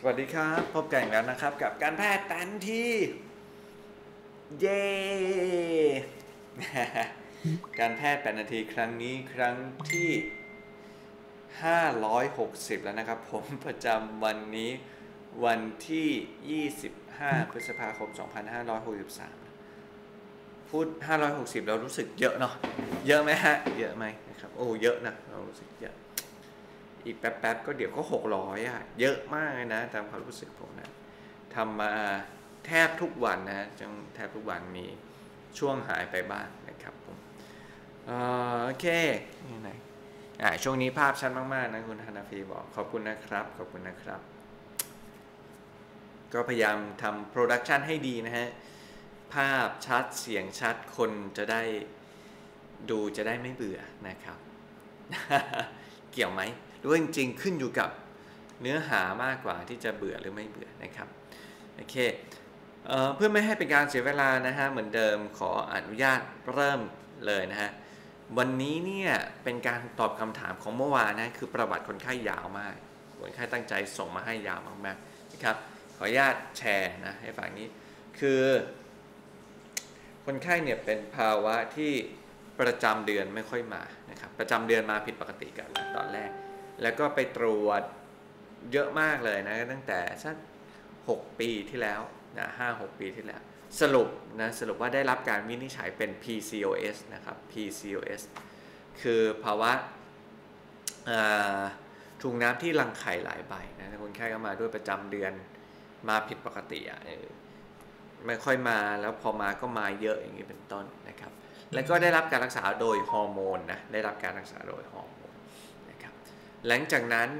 สวัสดีครับพบกันอีกแล้วนะครับกับการแพทย์ทันทีเย้การแพทย์8นาทีครั้งนี้ครั้งที่560แล้วนะครับผมประจำวันนี้วันที่25พฤษภาคม2563พูด560เรารู้สึกเยอะเนาะเยอะไหมฮะเยอะไหมนะครับโอ้เยอะนะเรารู้สึกเยอะอีกแป๊บๆก็เดี๋ยวก็600อ่ะเยอะมากเลยนะตามความรู้สึกผมนะทำมาแทบทุกวันนะจังแทบทุกวันมีช่วงหายไปบ้างนะครับผมโอเคนี่ไหนช่วงนี้ภาพชัดมากๆนะคุณธนาฟีบอกขอบคุณนะครับขอบคุณนะครับก็พยายามทำโปรดักชันให้ดีนะฮะภาพชัดเสียงชัดคนจะได้ดูจะได้ไม่เบื่อนะครับ เกี่ยวไหมหรือว่าจริงๆขึ้นอยู่กับเนื้อหามากกว่าที่จะเบื่อหรือไม่เบื่อนะครับโอเคเพื่อไม่ให้เป็นการเสียเวลานะฮะเหมือนเดิมขออนุญาตเริ่มเลยนะฮะวันนี้เนี่ยเป็นการตอบคำถามของเมื่อวานนะคือประวัติคนไข้ยาวมากคนไข้ตั้งใจส่งมาให้ยาวมากๆนะครับขออนุญาตแชร์นะให้ฟังนี้คือคนไข้เนี่ยเป็นภาวะที่ประจำเดือนไม่ค่อยมานะครับประจำเดือนมาผิดปกติกันตอนแรกแล้วก็ไปตรวจเยอะมากเลยนะตั้งแต่สัก6 ปีที่แล้วนะ5-6 ปีที่แล้วสรุปว่าได้รับการวินิจฉัยเป็น PCOS นะครับ PCOS คือภาวะถุงน้ำที่รังไข่หลายใบนะคนไข้ก็มาด้วยประจำเดือนมาผิดปกติไม่ค่อยมาแล้วพอมาก็มาเยอะอย่างนี้เป็นต้นนะครับแล้วก็ได้รับการรักษาโดยฮอร์โมนนะได้รับการรักษาโดยฮอร์โมนนะครับหลังจากนั้น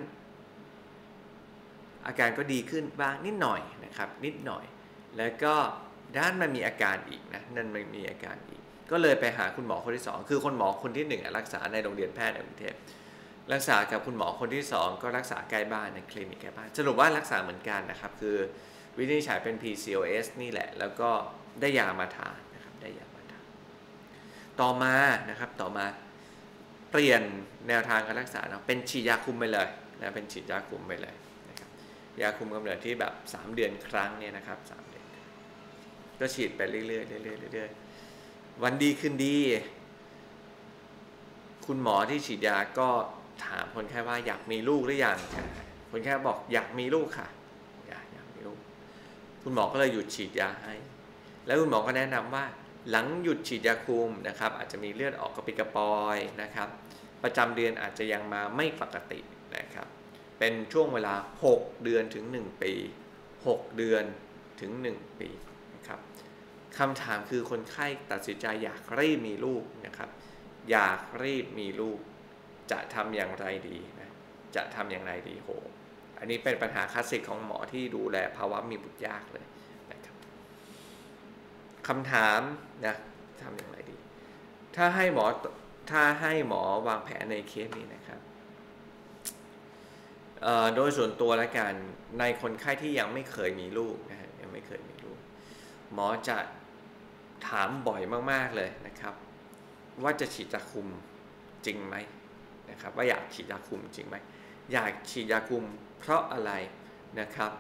อาการก็ดีขึ้นบ้างนิดหน่อยนะครับนิดหน่อยแล้วก็ด้านมันมีอาการอีกนะนั่นมันมีอาการอีกก็เลยไปหาคุณหมอคนที่2คือคุณหมอคนที่1รักษาในโรงเรียนแพทย์ในกรุงเทพรักษากับคุณหมอคนที่2ก็รักษาใกล้บ้านในคลินิกใกล้บ้านสรุปว่ารักษาเหมือนกันนะครับคือวินิจฉัยเป็น PCOS นี่แหละแล้วก็ได้ยามาทานนะครับได้ยามาทานต่อมาเปลี่ยนแนวทางการรักษาเป็นฉีดยาคุมไปเลยนะเป็นฉีดยาคุมไปเลยนะครับยาคุมกำเนิดที่แบบ3 เดือนครั้งเนี่ยนะครับ3 เดือนก็ฉีดไปเรื่อยๆวันดีขึ้นดีคุณหมอที่ฉีดยาก็ถามคนไข้ว่าอยากมีลูกหรือยังคนไข้บอกอยากมีลูกค่ะอยากมีลูกคุณหมอก็เลยหยุดฉีดยาให้แล้วคุณหมอก็แนะนำว่าหลังหยุดฉีดยาคุมนะครับอาจจะมีเลือดออกกระปิดกระปอยนะครับประจำเดือนอาจจะยังมาไม่ปกตินะครับเป็นช่วงเวลา6 เดือนถึง1 ปี6 เดือนถึง1 ปีนะครับคำถามคือคนไข้ตัดสินใจอยากรีบมีลูกนะครับอยากรีบมีลูกจะทำอย่างไรดีนะจะทำอย่างไรดีโหอันนี้เป็นปัญหาคลาสสิกของหมอที่ดูแลภาวะมีบุตรยากเลยนะครับคำถามนะทำอย่างไรดีถ้าให้หมอวางแผนในเคสนี้นะครับโดยส่วนตัวและกันในคนไข้ที่ยังไม่เคยมีลูกนะฮะยังไม่เคยมีลูกหมอจะถามบ่อยมากๆเลยนะครับว่าจะฉีดยาคุมจริงไหมนะครับว่าอยากฉีดยาคุมจริงไหมอยากฉีดยาคุมเพราะอะไรนะครับ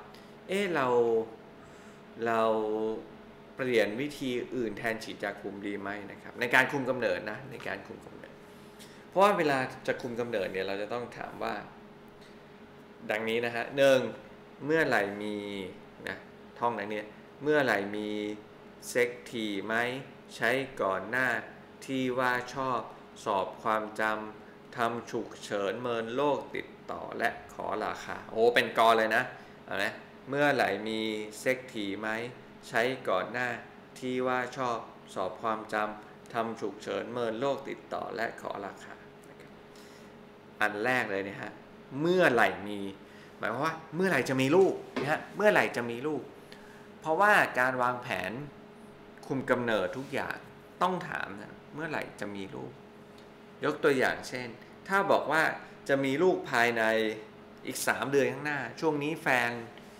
เราเปลี่ยนวิธีอื่นแทนฉีดยาคุมดีไหมนะครับในการคุมกำเนิดนะในการคุมกำเนิดเพราะว่าเวลาจะคุมกำเนิดเนี่ยเราจะต้องถามว่าดังนี้นะฮะ1เมื่อไหร่มีนะท่องนั้นเนี่ยเมื่อไหร่มีเซ็กทีไหมใช้ก่อนหน้าที่ว่าชอบสอบความจำทำฉุกเฉินเมินโรคติดต่อและขอราคาโอ้เป็นกอเลยนะเมื่อไหร่มีเซ็กทีไหมใช้ก่อนหน้าที่ว่าชอบสอบความจำทำฉุกเฉินเมินโรคติดต่อและขอราคาอันแรกเลยเนี่ยฮะเมื่อไหร่มีหมายความว่าเมื่อไหร่จะมีลูกนะฮะเมื่อไหร่จะมีลูกเพราะว่าการวางแผนคุมกำเนิดทุกอย่างต้องถามนะเมื่อไหร่จะมีลูกยกตัวอย่างเช่นถ้าบอกว่าจะมีลูกภายในอีก3 เดือนข้างหน้าช่วงนี้แฟน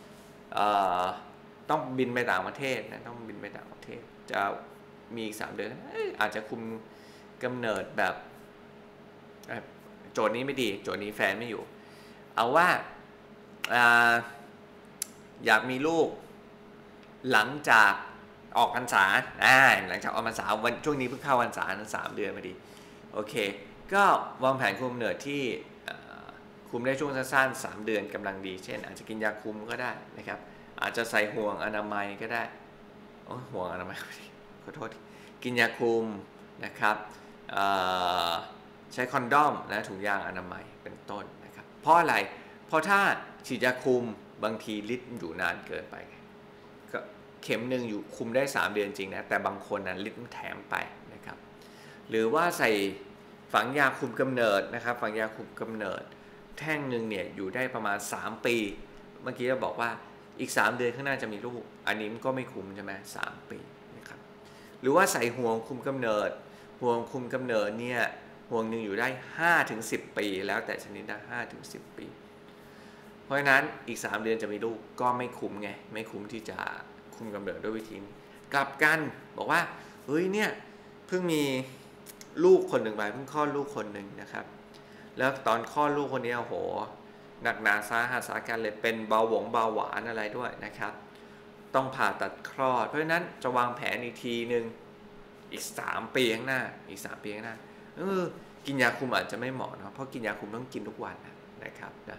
ต้องบินไปต่างประเทศนะต้องบินไปต่างประเทศจะมีอีก3 เดือนอาจจะคุมกำเนิดแบบโจทย์นี้ไม่ดีโจทย์นี้แฟนไม่อยู่เอาว่าอยากมีลูกหลังจากออกพรรษาหลังจากออกพรรษาวันช่วงนี้เพิ่งเข้าพรรษา3 เดือนพอดีโอเคก็วางแผนคุมกำเนิดที่คุมได้ช่วงสั้นๆ3 เดือนกำลังดีเช่นอาจจะกินยาคุมก็ได้นะครับอาจจะใส่ห่วงอนามัยก็ได้ห่วงอนามัยขอโทษกินยาคุมนะครับใช้คอนดอมและถุงยางอนามัยเป็นต้นนะครับเพราะอะไรเพราะถ้าฉีดยาคุมบางทีฤทธิ์อยู่นานเกินไปก็เข็มหนึ่งอยู่คุมได้3 เดือนจริงนะแต่บางคนนั้นฤทธิ์แถมไปนะครับหรือว่าใส่ฝังยาคุมกำเนิดนะครับฝังยาคุมกำเนิดแท่งหนึ่งเนี่ยอยู่ได้ประมาณ3 ปีเมื่อกี้เราบอกว่าอีก3 เดือนข้างหน้าจะมีลูกอันนี้มันก็ไม่คุมใช่ไหม3 ปีนะครับหรือว่าใส่ห่วงคุมกำเนิดห่วงคุมกำเนิดเนี่ยห่วงหนึ่งอยู่ได้5-10 ปีแล้วแต่ชนิดนะ5-10 ปีเพราะฉะนั้นอีก3 เดือนจะมีลูกก็ไม่คุ้มไงไม่คุ้มที่จะคุมกำเนิดด้วยวิธีนี้กลับกันบอกว่าเฮ้ยเนี่ยเพิ่งมีลูกคนหนึ่งไปเพิ่งคลอดลูกคนหนึ่งนะครับแล้วตอนคลอดลูกคนนี้โอ้โหหนักหนาสาหัสสาหัสเลยเป็นเบาหวานอะไรด้วยนะครับต้องผ่าตัดคลอดเพราะฉะนั้นจะวางแผนอีกทีนึงอีก3 ปีข้างหน้าอีก3 ปีข้างหน้ากินยาคุมอาจจะไม่เหมาะนะเพราะกินยาคุมต้องกินทุกวันนะครับนะ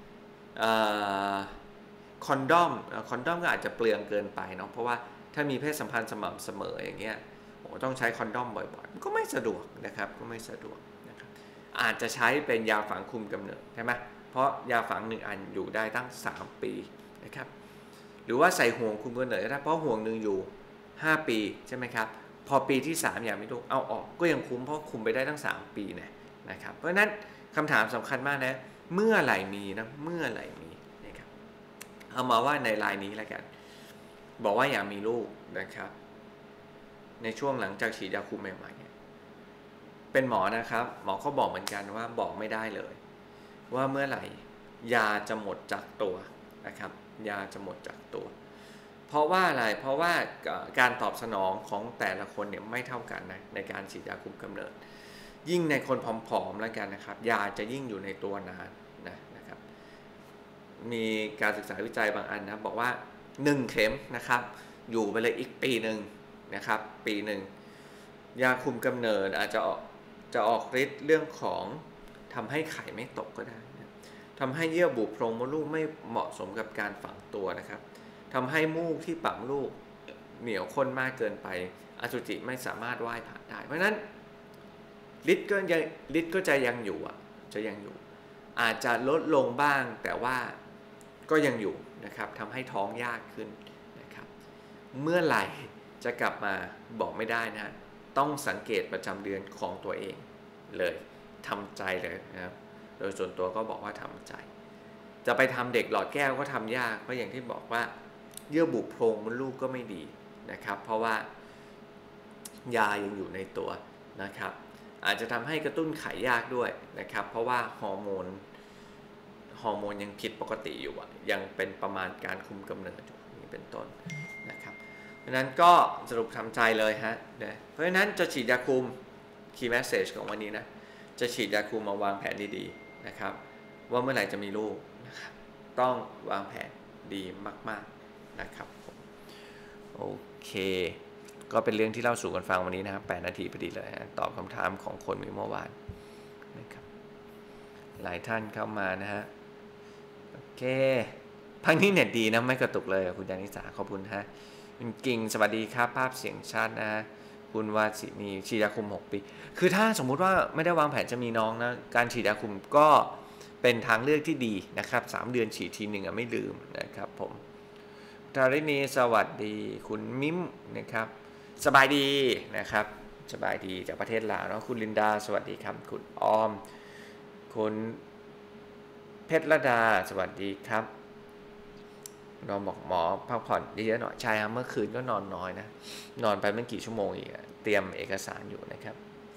คอนดอมก็อาจจะเปลืองเกินไปเนาะเพราะว่าถ้ามีเพศสัมพันธ์สม่ำเสมออย่างเงี้ยต้องใช้คอนดอมบ่อยๆก็ไม่สะดวกนะครับก็ไม่สะดวกนะครับอาจจะใช้เป็นยาฝังคุมกำเนิดใช่ไหมเพราะยาฝัง1 อันอยู่ได้ตั้ง3 ปีนะครับหรือว่าใส่ห่วงคุมกำเนิดก็ได้เพราะห่วงหนึ่งอยู่5 ปีใช่ไหมครับพอปีที่3อยากมีลูกเอาออกก็ยังคุ้มเพราะคุมไปได้ตั้ง3 ปีนะครับเพราะฉะนั้นคำถามสำคัญมากนะเมื่อไหร่มีนะเมื่อไหร่มีนะครับเอามาว่าในรายนี้แล้วกันบอกว่าอยากมีลูกนะครับในช่วงหลังจากฉีดยาคุมใหม่ๆเนี่ยเป็นหมอนะครับหมอเขาบอกเหมือนกันว่าบอกไม่ได้เลยว่าเมื่อไหร่ยาจะหมดจากตัวนะครับยาจะหมดจากตัวเพราะว่าอะไรเพราะว่าการตอบสนองของแต่ละคนเนี่ยไม่เท่ากันนะในการฉีดยาคุมกำเนิดยิ่งในคนผอมๆแล้วกันนะครับยาจะยิ่งอยู่ในตัวนานนะครับมีการศึกษาวิจัยบางอันนะบอกว่า1 เข็มนะครับอยู่ไปเลยอีกปีหนึ่งนะครับปีหนึ่งยาคุมกำเนิดอาจจะออกฤทธิ์เรื่องของทำให้ไข่ไม่ตกก็ได้นะทำให้เยื่อบุโพรงมดลูกไม่เหมาะสมกับการฝังตัวนะครับทำให้มูกที่ปังลูกเหนียวข้นมากเกินไปอสุจิไม่สามารถว่ายผ่านได้เพราะฉะนั้นฤทธิ์ก็จะยังอยู่จะยังอยู่อาจจะลดลงบ้างแต่ว่าก็ยังอยู่นะครับทำให้ท้องยากขึ้นนะครับเมื่อไหร่จะกลับมาบอกไม่ได้นะต้องสังเกตประจำเดือนของตัวเองเลยทำใจเลยนะครับโดยส่วนตัวก็บอกว่าทำใจจะไปทำเด็กหลอดแก้วก็ทำยากเพราะอย่างที่บอกว่าเยื่อบุโพรงมดลูกก็ไม่ดีนะครับเพราะว่ายายังอยู่ในตัวนะครับอาจจะทำให้กระตุ้นไข่ยากด้วยนะครับเพราะว่าฮอร์โมนยังผิดปกติอยู่ยังเป็นประมาณการคุมกำเนิดอยู่นี่เป็นต้นนะครับเพราะนั้นก็สรุปทำใจเลยฮะเพราะฉะนั้นจะฉีดยาคุม key message ของวันนี้นะจะฉีดยาคุมมาวางแผนดีๆนะครับว่าเมื่อไหร่จะมีลูกนะครับต้องวางแผนดีมากๆนะครับโอเคก็เป็นเรื่องที่เล่าสู่กันฟังวันนี้นะครับ8 นาทีพอดีเลยนะตอบคำถามของคนเมื่อวานนะครับหลายท่านเข้ามานะฮะโอเคพังนี้เน็ตดีนะไม่กระตุกเลยคุณยานิสาขอบคุณฮะคุณกิ่งสวัสดีครับภาพเสียงชัดนะคุณวาสินีฉีดยาคุม6 ปีคือถ้าสมมุติว่าไม่ได้วางแผนจะมีน้องนะการฉีดยาคุมก็เป็นทางเลือกที่ดีนะครับ3 เดือนฉีดทีหนึ่งไม่ลืมนะครับผมดารินีสวัสดีคุณมิมนะครับสบายดีนะครับสบายดีจากประเทศลาวเนาะคุณลินดาสวัสดีครับคุณออมคุณเพชรดาสวัสดีครับน้องบอกหมอพักผ่อนเยอะๆหน่อยใช่ครับเมื่อคืนก็นอนน้อยนะนอนไปไม่กี่ชั่วโมงอีกเตรียมเอกสารอยู่นะครับ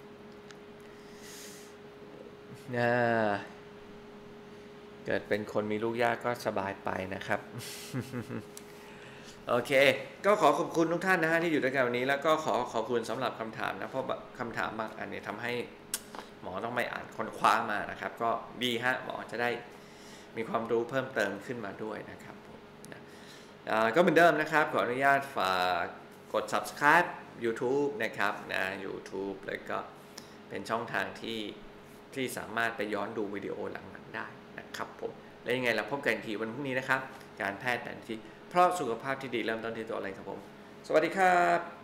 เกิดเป็นคนมีลูกยากก็สบายไปนะครับโอเคก็ขอขอบคุณทุกท่านนะฮะที่อยู่ด้วยกันวันนี้แล้วก็ขอบคุณสำหรับคำถามนะเพราะคำถามบางอันเนี่ยทำให้หมอต้องไปอ่านค้นคว้ามานะครับก็ดีฮะหมอจะได้มีความรู้เพิ่มเติมขึ้นมาด้วยนะครับนะก็เหมือนเดิมนะครับขออนุญาตฝากกด subscribe YouTube นะครับนะ YouTube แล้วก็เป็นช่องทางที่สามารถไปย้อนดูวิดีโอหลังๆได้นะครับผมและยังไงเราพบกันอีกทีวันพรุ่งนี้นะครับการแพทย์แผนที่เพราะสุขภาพที่ดีเริ่มต้นที่ตัวเองครับผมสวัสดีครับ